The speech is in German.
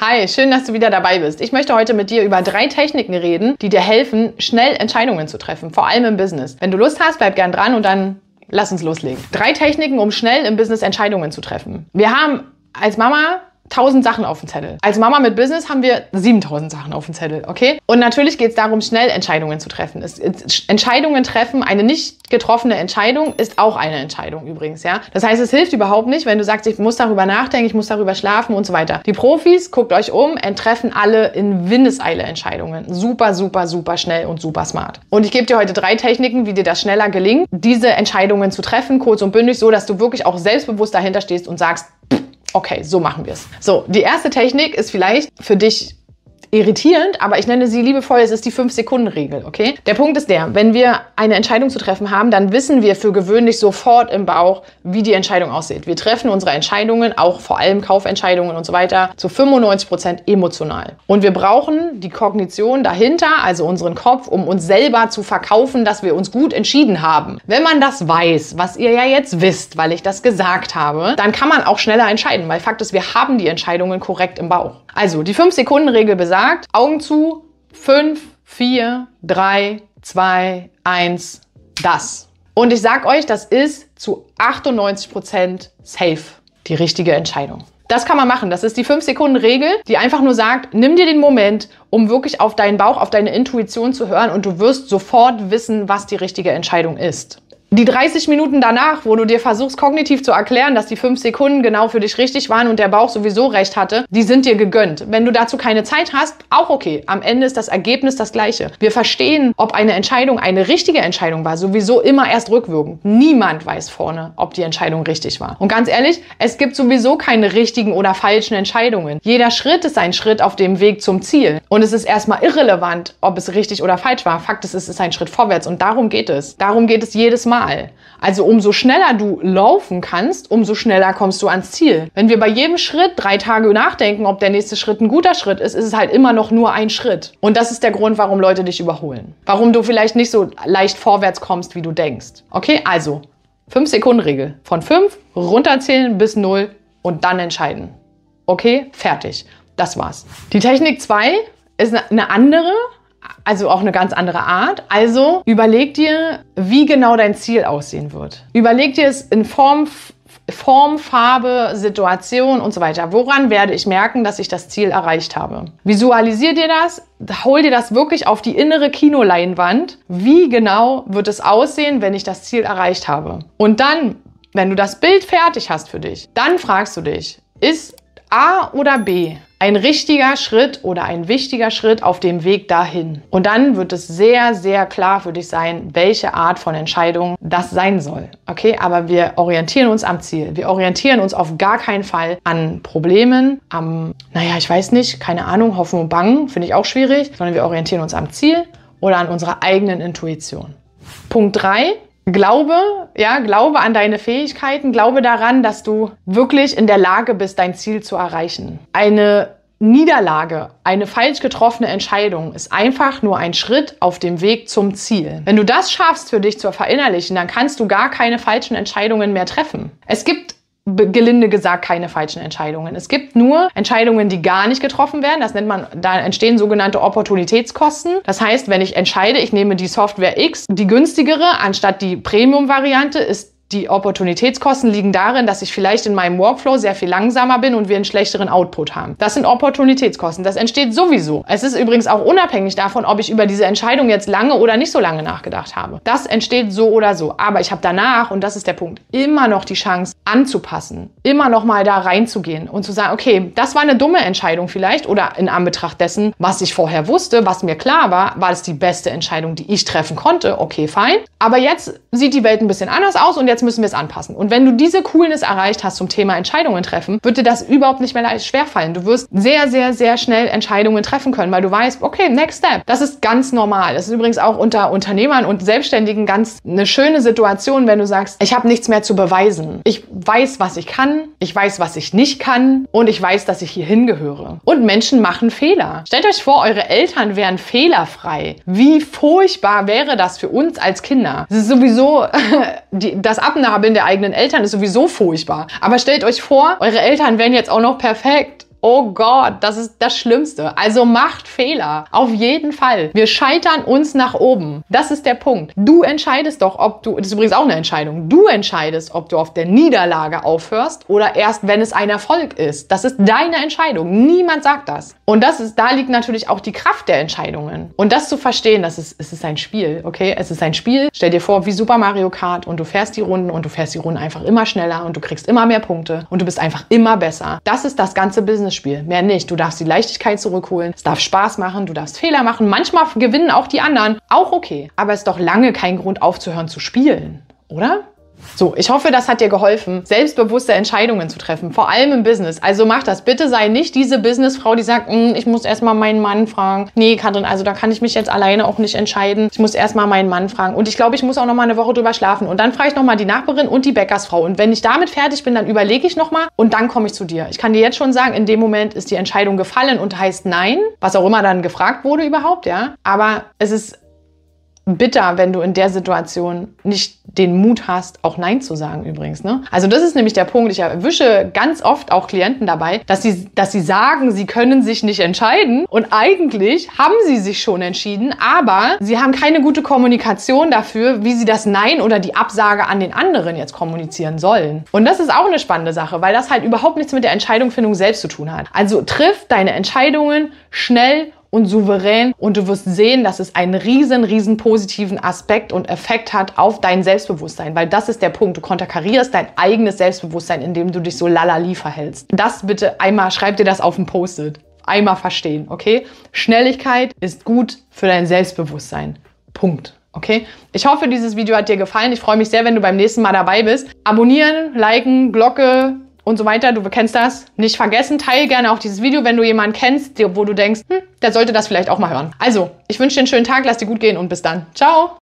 Hi, schön, dass du wieder dabei bist. Ich möchte heute mit dir über 3 Techniken reden, die dir helfen, schnell Entscheidungen zu treffen, vor allem im Business. Wenn du Lust hast, bleib gern dran und dann lass uns loslegen. 3 Techniken, um schnell im Business Entscheidungen zu treffen. Wir haben als Mama 1000 Sachen auf dem Zettel. Als Mama mit Business haben wir 7000 Sachen auf dem Zettel, okay? Und natürlich geht es darum, schnell Entscheidungen zu treffen. Entscheidungen treffen, eine nicht getroffene Entscheidung ist auch eine Entscheidung übrigens, ja? Das heißt, es hilft überhaupt nicht, wenn du sagst, ich muss darüber nachdenken, ich muss darüber schlafen und so weiter. Die Profis, guckt euch um, treffen alle in Windeseile Entscheidungen. Super, super, super schnell und super smart. Und ich gebe dir heute 3 Techniken, wie dir das schneller gelingt, diese Entscheidungen zu treffen, kurz und bündig, so dass du wirklich auch selbstbewusst dahinter stehst und sagst, okay, so machen wir es. So, die erste Technik ist vielleicht für dich irritierend, aber ich nenne sie liebevoll, es ist die 5-Sekunden-Regel, okay? Der Punkt ist der, wenn wir eine Entscheidung zu treffen haben, dann wissen wir für gewöhnlich sofort im Bauch, wie die Entscheidung aussieht. Wir treffen unsere Entscheidungen, auch vor allem Kaufentscheidungen und so weiter, zu 95% emotional. Und wir brauchen die Kognition dahinter, also unseren Kopf, um uns selber zu verkaufen, dass wir uns gut entschieden haben. Wenn man das weiß, was ihr ja jetzt wisst, weil ich das gesagt habe, dann kann man auch schneller entscheiden, weil Fakt ist, wir haben die Entscheidungen korrekt im Bauch. Also, die 5-Sekunden-Regel besagt, Augen zu, 5, 4, 3, 2, 1, das. Und ich sag euch, das ist zu 98% safe die richtige Entscheidung. Das kann man machen. Das ist die 5-Sekunden-Regel, die einfach nur sagt, nimm dir den Moment, um wirklich auf deinen Bauch, auf deine Intuition zu hören und du wirst sofort wissen, was die richtige Entscheidung ist. Die 30 Minuten danach, wo du dir versuchst, kognitiv zu erklären, dass die 5 Sekunden genau für dich richtig waren und der Bauch sowieso recht hatte, die sind dir gegönnt. Wenn du dazu keine Zeit hast, auch okay. Am Ende ist das Ergebnis das gleiche. Wir verstehen, ob eine Entscheidung eine richtige Entscheidung war, sowieso immer erst rückwirkend. Niemand weiß vorne, ob die Entscheidung richtig war. Und ganz ehrlich, es gibt sowieso keine richtigen oder falschen Entscheidungen. Jeder Schritt ist ein Schritt auf dem Weg zum Ziel. Und es ist erstmal irrelevant, ob es richtig oder falsch war. Fakt ist, es ist ein Schritt vorwärts und darum geht es. Darum geht es jedes Mal. Also umso schneller du laufen kannst, umso schneller kommst du ans Ziel. Wenn wir bei jedem Schritt 3 Tage nachdenken, ob der nächste Schritt ein guter Schritt ist, ist es halt immer noch nur ein Schritt. Und das ist der Grund, warum Leute dich überholen. Warum du vielleicht nicht so leicht vorwärts kommst, wie du denkst. Okay, also 5-Sekunden-Regel. Von 5 runterzählen bis 0 und dann entscheiden. Okay, fertig. Das war's. Die Technik 2 ist eine andere, also auch eine ganz andere Art. Also überleg dir, wie genau dein Ziel aussehen wird. Überleg dir es in Form, Farbe, Situation und so weiter. Woran werde ich merken, dass ich das Ziel erreicht habe? Visualisier dir das, hol dir das wirklich auf die innere Kinoleinwand. Wie genau wird es aussehen, wenn ich das Ziel erreicht habe? Und dann, wenn du das Bild fertig hast für dich, dann fragst du dich, ist A oder B ein richtiger Schritt oder ein wichtiger Schritt auf dem Weg dahin? Und dann wird es sehr, sehr klar für dich sein, welche Art von Entscheidung das sein soll. Okay, aber wir orientieren uns am Ziel. Wir orientieren uns auf gar keinen Fall an Problemen, ich weiß nicht, keine Ahnung, Hoffen und Bangen, finde ich auch schwierig, sondern wir orientieren uns am Ziel oder an unserer eigenen Intuition. Punkt 3. Glaube an deine Fähigkeiten, glaube daran, dass du wirklich in der Lage bist, dein Ziel zu erreichen. Eine Niederlage, eine falsch getroffene Entscheidung ist einfach nur ein Schritt auf dem Weg zum Ziel. Wenn du das schaffst für dich zu verinnerlichen, dann kannst du gar keine falschen Entscheidungen mehr treffen. Es gibt gelinde gesagt keine falschen Entscheidungen. Es gibt nur Entscheidungen, die gar nicht getroffen werden. Das nennt man, da entstehen sogenannte Opportunitätskosten. Das heißt, wenn ich entscheide, ich nehme die Software X, die günstigere, anstatt die Premium-Variante, ist die Opportunitätskosten liegen darin, dass ich vielleicht in meinem Workflow sehr viel langsamer bin und wir einen schlechteren Output haben. Das sind Opportunitätskosten. Das entsteht sowieso. Es ist übrigens auch unabhängig davon, ob ich über diese Entscheidung jetzt lange oder nicht so lange nachgedacht habe. Das entsteht so oder so. Aber ich habe danach, und das ist der Punkt, immer noch die Chance anzupassen, immer noch mal da reinzugehen und zu sagen, okay, das war eine dumme Entscheidung vielleicht oder in Anbetracht dessen, was ich vorher wusste, was mir klar war, war es die beste Entscheidung, die ich treffen konnte. Okay, fein. Aber jetzt sieht die Welt ein bisschen anders aus und jetzt müssen wir es anpassen. Und wenn du diese Coolness erreicht hast zum Thema Entscheidungen treffen, wird dir das überhaupt nicht mehr schwerfallen. Du wirst sehr, sehr, sehr schnell Entscheidungen treffen können, weil du weißt, okay, next step. Das ist ganz normal. Das ist übrigens auch unter Unternehmern und Selbstständigen ganz eine schöne Situation, wenn du sagst, ich habe nichts mehr zu beweisen. Ich weiß, was ich kann, ich weiß, was ich nicht kann und ich weiß, dass ich hier hingehöre. Und Menschen machen Fehler. Stellt euch vor, eure Eltern wären fehlerfrei. Wie furchtbar wäre das für uns als Kinder? Das ist sowieso, das Abnabeln der eigenen Eltern ist sowieso furchtbar. Aber stellt euch vor, eure Eltern wären jetzt auch noch perfekt. Oh Gott, das ist das Schlimmste. Also macht Fehler. Auf jeden Fall. Wir scheitern uns nach oben. Das ist der Punkt. Du entscheidest doch, ob du, das ist übrigens auch eine Entscheidung, du entscheidest, ob du auf der Niederlage aufhörst oder erst, wenn es ein Erfolg ist. Das ist deine Entscheidung. Niemand sagt das. Und da liegt natürlich auch die Kraft der Entscheidungen. Und das zu verstehen, es ist ein Spiel, okay? Es ist ein Spiel. Stell dir vor, wie Super Mario Kart und du fährst die Runden und du fährst die Runden einfach immer schneller und du kriegst immer mehr Punkte und du bist einfach immer besser. Das ist das ganze Business-Spiel. Mehr nicht. Du darfst die Leichtigkeit zurückholen. Es darf Spaß machen. Du darfst Fehler machen. Manchmal gewinnen auch die anderen. Auch okay. Aber es ist doch lange kein Grund aufzuhören zu spielen, oder? So, ich hoffe, das hat dir geholfen, selbstbewusste Entscheidungen zu treffen, vor allem im Business. Also mach das. Bitte sei nicht diese Businessfrau, die sagt, ich muss erstmal meinen Mann fragen. Nee, Katrin, also da kann ich mich jetzt alleine auch nicht entscheiden. Ich muss erstmal meinen Mann fragen. Und ich glaube, ich muss auch noch mal eine Woche drüber schlafen. Und dann frage ich noch mal die Nachbarin und die Bäckersfrau. Und wenn ich damit fertig bin, dann überlege ich noch mal und dann komme ich zu dir. Ich kann dir jetzt schon sagen, in dem Moment ist die Entscheidung gefallen und heißt nein, was auch immer dann gefragt wurde überhaupt, ja. Aber es ist bitter, wenn du in der Situation nicht den Mut hast, auch Nein zu sagen übrigens. Ne? Also das ist nämlich der Punkt. Ich erwische ganz oft auch Klienten dabei, dass sie sagen, sie können sich nicht entscheiden und eigentlich haben sie sich schon entschieden, aber sie haben keine gute Kommunikation dafür, wie sie das Nein oder die Absage an den anderen jetzt kommunizieren sollen. Und das ist auch eine spannende Sache, weil das halt überhaupt nichts mit der Entscheidungsfindung selbst zu tun hat. Also triff deine Entscheidungen schnell und souverän und du wirst sehen, dass es einen riesen positiven Aspekt und Effekt hat auf dein Selbstbewusstsein, weil das ist der Punkt. Du konterkarierst dein eigenes Selbstbewusstsein, indem du dich so lalali verhältst. Das bitte einmal, schreib dir das auf ein Post-it. Einmal verstehen, okay? Schnelligkeit ist gut für dein Selbstbewusstsein. Punkt. Okay? Ich hoffe, dieses Video hat dir gefallen. Ich freue mich sehr, wenn du beim nächsten Mal dabei bist. Abonnieren, liken, Glocke und so weiter. Du kennst das. Nicht vergessen, teile gerne auch dieses Video, wenn du jemanden kennst, wo du denkst, der sollte das vielleicht auch mal hören. Also, ich wünsche dir einen schönen Tag, lass dir gut gehen und bis dann. Ciao!